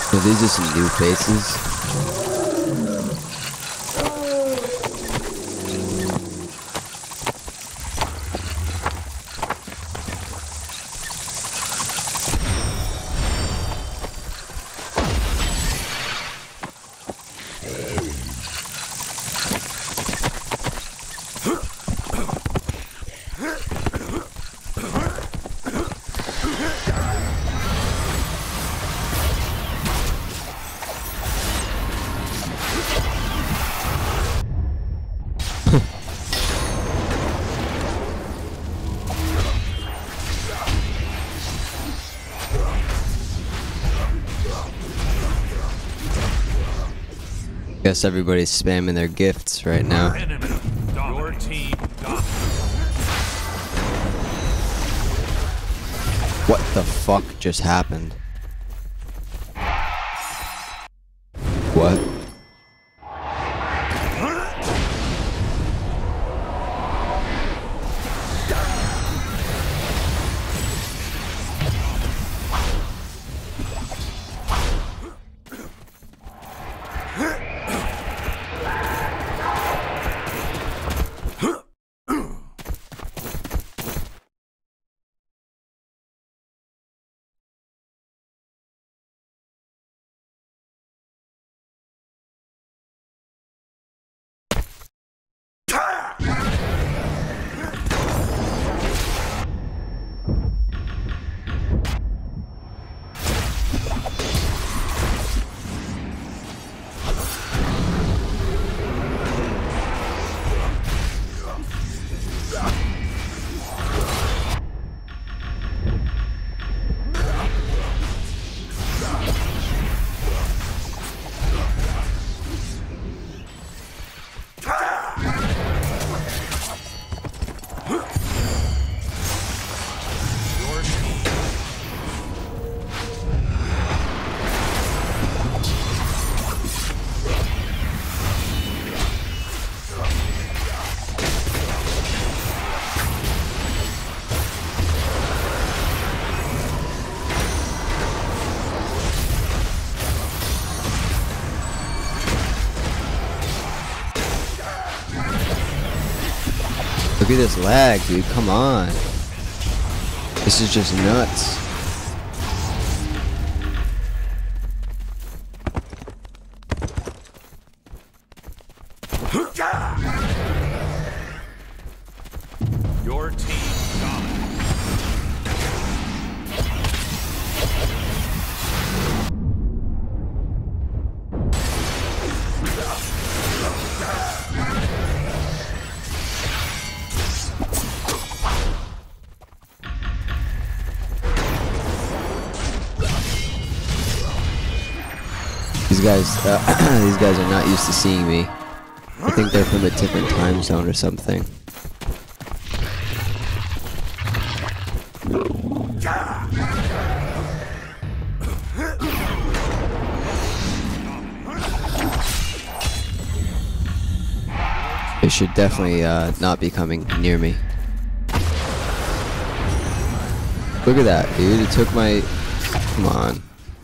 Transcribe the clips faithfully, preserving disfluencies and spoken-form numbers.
So these are some new faces. Guess everybody's spamming their gifts right now. Your team got What the fuck just happened? What? Look at this lag, dude. Come on. This is just nuts. your team dominates. These guys, uh, these guys are not used to seeing me. I think they're from a different time zone or something. They should definitely uh, not be coming near me. Look at that, dude. It took my... Come on.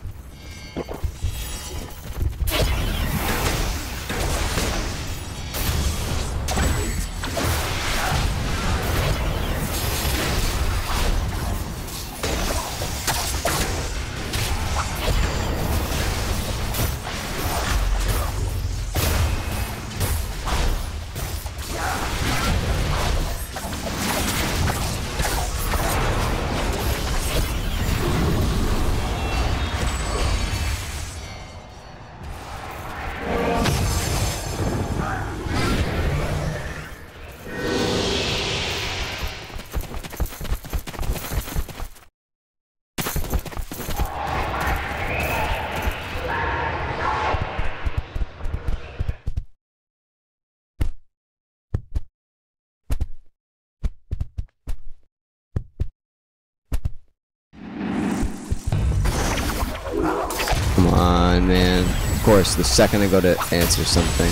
Come on, man. Of course, the second I go to answer something.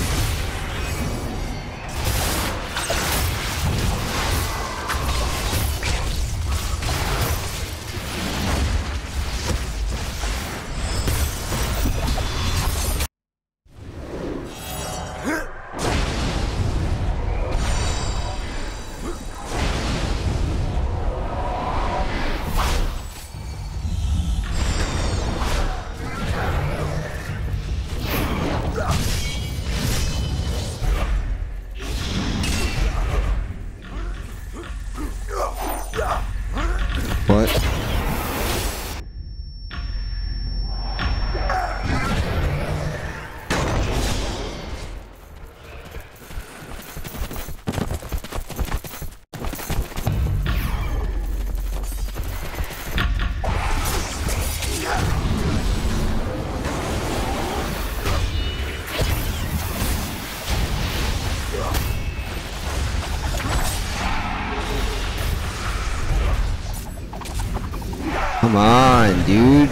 Come on, dude.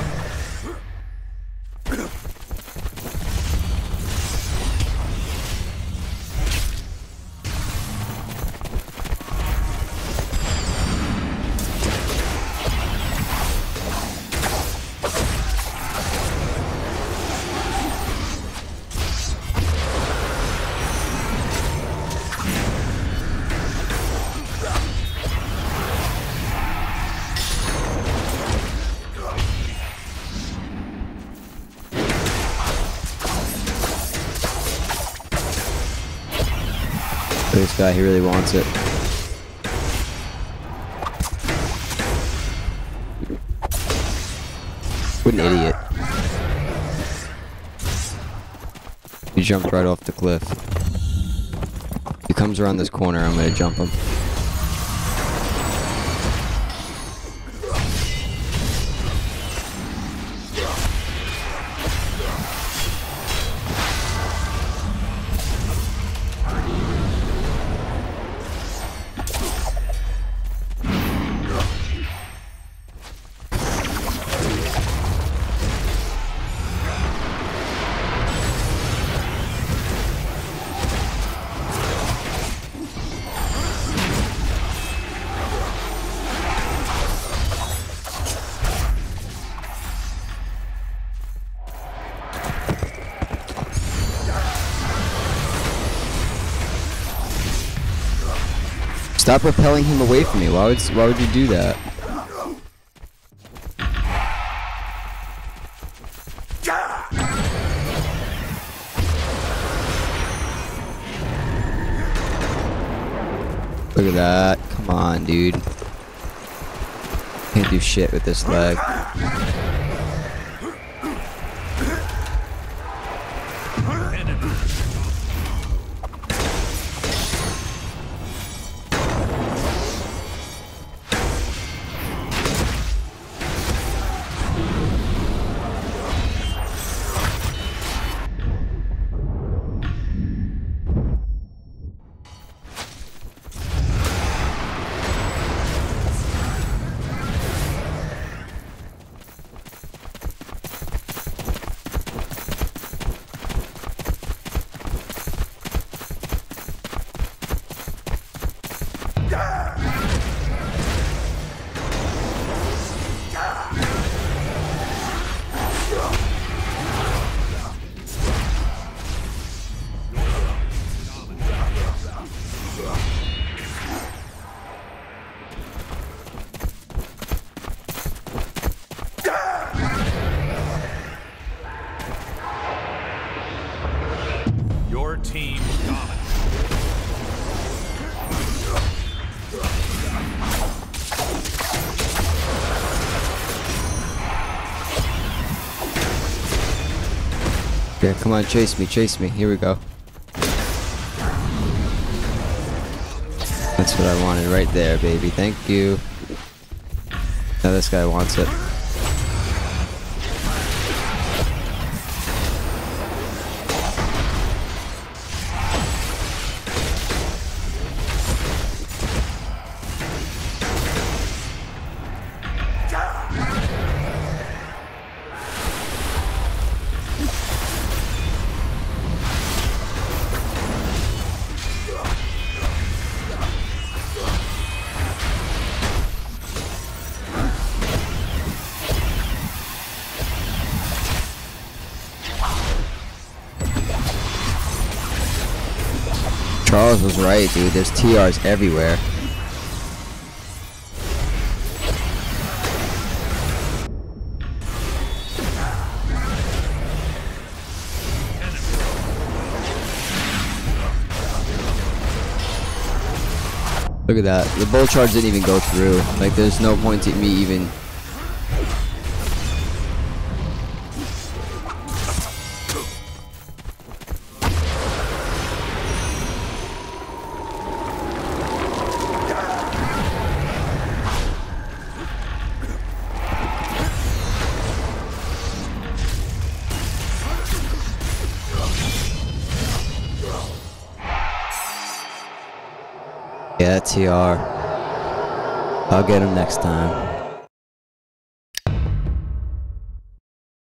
This guy, he really wants it. What an idiot. He jumped right off the cliff. He comes around this corner, I'm gonna jump him. Stop repelling him away from me. Why would why would you do that? Look at that. Come on, dude. Can't do shit with this leg. Your team dominates. Yeah, come on, chase me, chase me. Here we go. That's what I wanted right there, baby. Thank you. Now this guy wants it. Charles was right, dude. There's T Rs everywhere. Look at that. The bull charge didn't even go through. Like, there's no point to me even... Yeah, T R. I'll get him next time.